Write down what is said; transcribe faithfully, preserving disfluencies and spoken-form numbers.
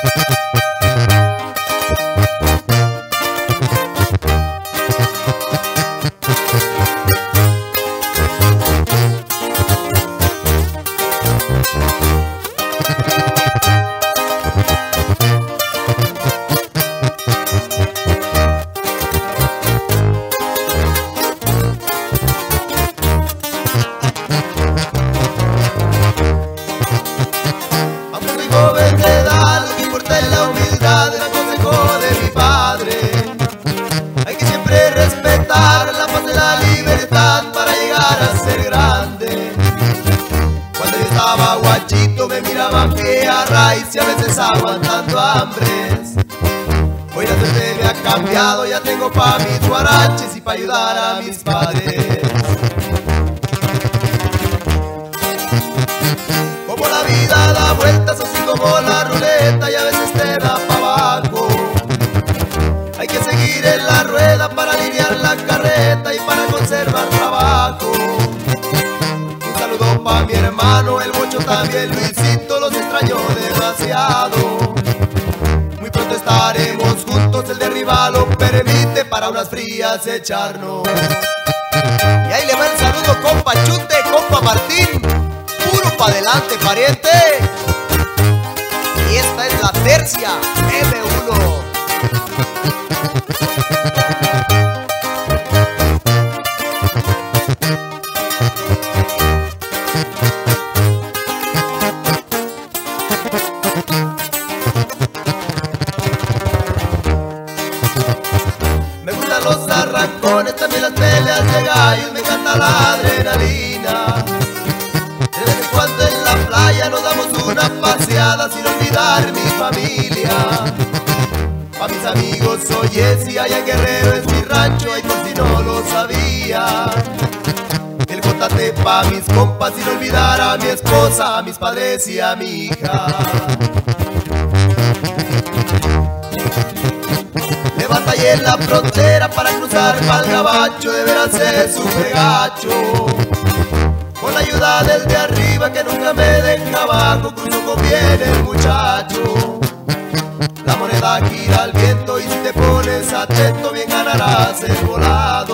Joven de edad, lo que importa es la humildad, el consejo de mi padre. Hay que siempre respetar la paz y la libertad para llegar a ser grande. Cuando yo estaba guachito me miraban pie a raíz y a veces aguantando hambres. Hoy la suerte me ha cambiado, ya tengo pa' mis guaraches y pa' ayudar a mis padres. Como la vida da vueltas, así como la ruleta, y a veces te da pa' abajo. Hay que seguir en la rueda para alinear la carreta y para conservar trabajo. Un saludo pa' mi hermano, el Bocho, también Luisito, los extraño demasiado. Muy pronto estaremos juntos, el de arriba lo permite, para unas frías echarnos. Y ahí le va el saludo, compa Chute, compa Martín. Puro pa' adelante, pariente. Y esta es la tercia eme uno. Me gustan los arrancones, también las peleas de gallos, me encanta la adrenalina. De vez en cuando en la playa nos damos una paseada sin olvidar mi familia. Pa' mis amigos soy Jessy, allá en Guerrero es mi rancho, y por si no lo sabía. El J T pa' mis compas sin olvidar a mi esposa, a mis padres y a mi hija. Me batallé en la frontera para cruzar pa'l gabacho, de veras es súper gacho. Con la ayuda del de arriba que nunca me deja abajo, cruzo con bien el muchacho. La moneda gira al viento y si te pones atento bien ganarás el volado.